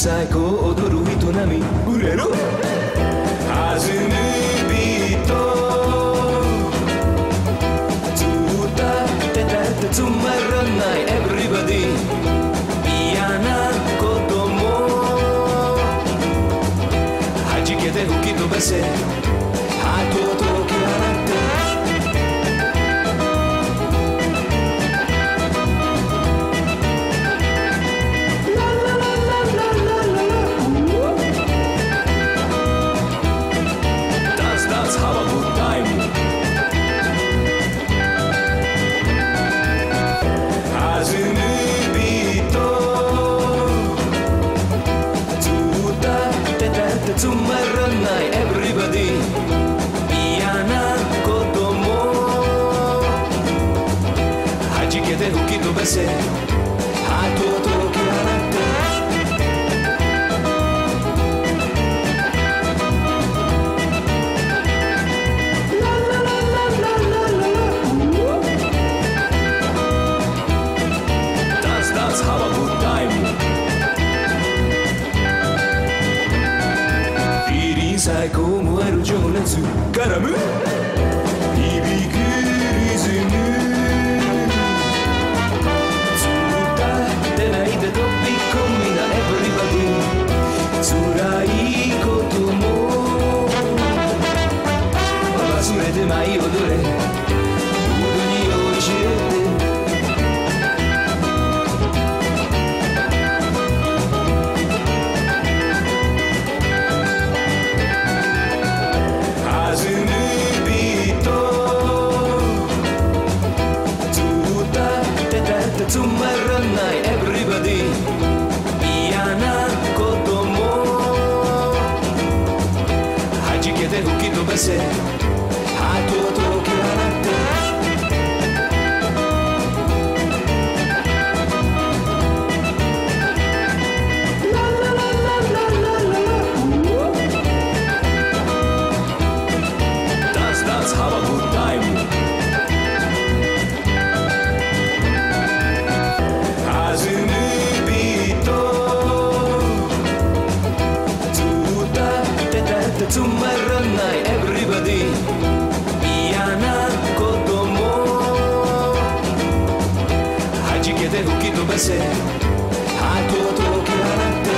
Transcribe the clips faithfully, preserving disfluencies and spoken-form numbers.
最高踊る人並み売れる弾むビートずっと歌ってたってつまらない Everybody 嫌なことも弾けて吹き飛ばせハートを解き放ってつまらない Everybody 嫌なことも弾けて吹き飛ばせハートを解き放ってダンスダンス Have a good time最高燃える情熱絡む響くリズムずっと出ないで飛び込みな Everybody 辛いことも忘れて舞い踊れ僕に教えてつまらない Everybody 嫌なことも弾けて吹き飛ばせハートを解き放ってダンスダンス Have a good timeつまらない Everybody 嫌なことも弾けて吹き飛ばせハートを解き放って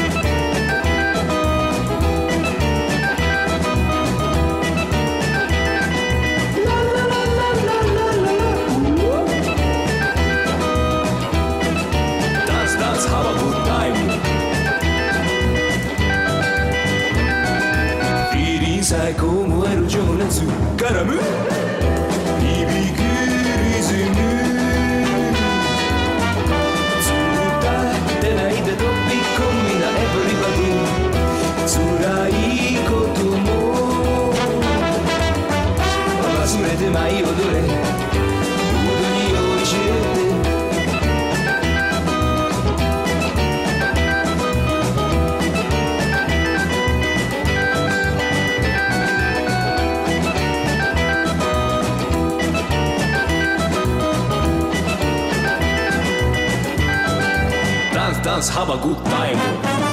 ダンスダンス Have a good time最高燃える情熱絡む響くリズムずっと出ないで飛び込みな Everybody 辛いことも忘れて舞い踊れ僕に教えてダンス Have a good time